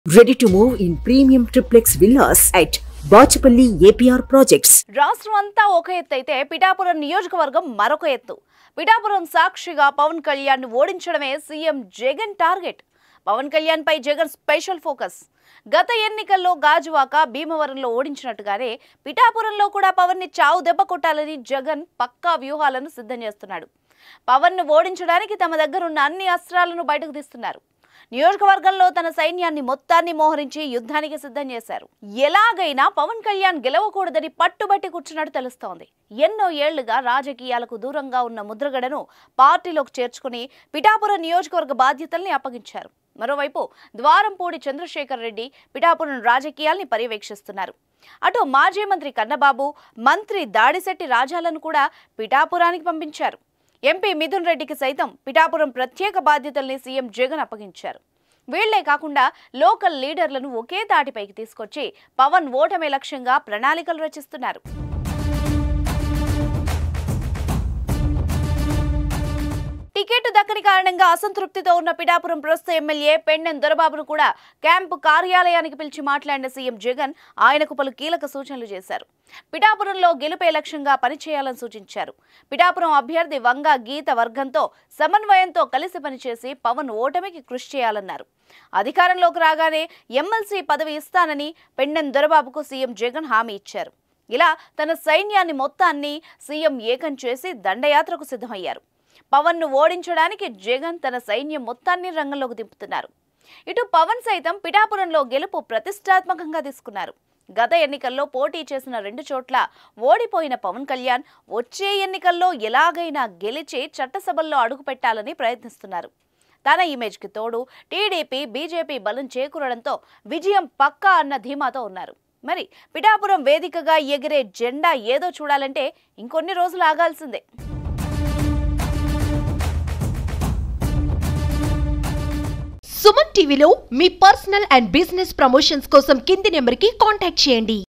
Ready to move in premium triplex villas at Bachapalli APR Projects. రాష్ట్రం అంతా ఒక ఎత్తు అయితే పిఠాపురం నియోజకవర్గం మరొక ఎత్తు. పిఠాపురం సాక్షిగా పవన్ కళ్యాణ్ ఓడించడమే సీఎం జగన్ టార్గెట్. పవన్ కళ్యాణ్ పై జగన్ స్పెషల్ ఫోకస్. గత ఎన్నికల్లో గాజువాక భీమవరంలో ఓడించినట్టుగానే పిఠాపురంలో కూడా పవన్ ని చావు దెబ్బ కొట్టాలని జగన్ పక్కా వ్యూహాలను సిద్ధం చేస్తున్నాడు. పవన్ ను ఓడించడానికి తమ దగ్గర ఉన్న అన్ని అస్త్రాలను బయటకు తీస్తున్నారు. నియోజకవర్గంలో తన సైన్యాన్ని మొత్తాన్ని మోహరించి యుద్ధానికి సిద్ధం చేశారు. ఎలాగైనా పవన్ కళ్యాణ్ గెలవకూడదని పట్టుబట్టి కూర్చున్నట్టు తెలుస్తోంది. ఎన్నో ఏళ్లుగా రాజకీయాలకు దూరంగా ఉన్న ముద్రగడను పార్టీలోకి చేర్చుకుని పిఠాపురం నియోజకవర్గ బాధ్యతల్ని అప్పగించారు. మరోవైపు ద్వారంపూడి చంద్రశేఖర్ రెడ్డి పిఠాపురం రాజకీయాల్ని పర్యవేక్షిస్తున్నారు. అటు మాజీ మంత్రి కన్నబాబు, మంత్రి దాడిశెట్టి రాజాలను కూడా పిఠాపురానికి పంపించారు. ఎంపీ మిథున్ రెడ్డికి సైతం పిఠాపురం ప్రత్యేక బాధ్యతల్ని సీఎం జగన్ అప్పగించారు. వీళ్లే కాకుండా లోకల్ లీడర్లను ఒకే తాటిపైకి తీసుకొచ్చి పవన్ ఓటమి లక్ష్యంగా ప్రణాళికలు రచిస్తున్నారు. టికెట్ దక్కని కారణంగా అసంతృప్తితో ఉన్న పిఠాపురం ప్రస్తుత ఎమ్మెల్యే పెండెం దొరబాబును కూడా క్యాంపు కార్యాలయానికి పిలిచి మాట్లాడిన సీఎం జగన్ ఆయనకు పలు కీలక సూచనలు చేశారు. పిఠాపురంలో గెలుపే లక్ష్యంగా పనిచేయాలని సూచించారు. పిఠాపురం అభ్యర్థి వంగ గీత వర్గంతో సమన్వయంతో కలిసి పనిచేసి పవన్ ఓటమికి కృషి చేయాలన్నారు. అధికారంలోకి రాగానే ఎమ్మెల్సీ పదవి ఇస్తానని పెండెం దొరబాబుకు సీఎం జగన్ హామీ ఇచ్చారు. ఇలా తన సైన్యాన్ని మొత్తాన్ని సీఎం ఏకం చేసి దండయాత్రకు సిద్ధమయ్యారు. పవన్ ను ఓడించడానికి జగన్ తన సైన్యం మొత్తాన్ని రంగంలోకి దింపుతున్నారు. ఇటు పవన్ సైతం పిఠాపురంలో గెలుపు ప్రతిష్టాత్మకంగా తీసుకున్నారు. గత ఎన్నికల్లో పోటీ చేసిన 2 చోట్ల ఓడిపోయిన పవన్ కళ్యాణ్ వచ్చే ఎన్నికల్లో ఎలాగైనా గెలిచి చట్టసభల్లో అడుగుపెట్టాలని ప్రయత్నిస్తున్నారు. తన ఇమేజ్కి తోడు టీడీపీ, బీజేపీ బలం చేకూరడంతో విజయం పక్కా అన్న ధీమాతో ఉన్నారు. మరి పిఠాపురం వేదికగా ఎగిరే జెండా ఏదో చూడాలంటే ఇంకొన్ని రోజులు ఆగాల్సిందే. సుమన్ టీవీలో మీ పర్సనల్ అండ్ బిజినెస్ ప్రమోషన్స్ కోసం కింది నెంబర్కి కాంటాక్ట్ చేయండి.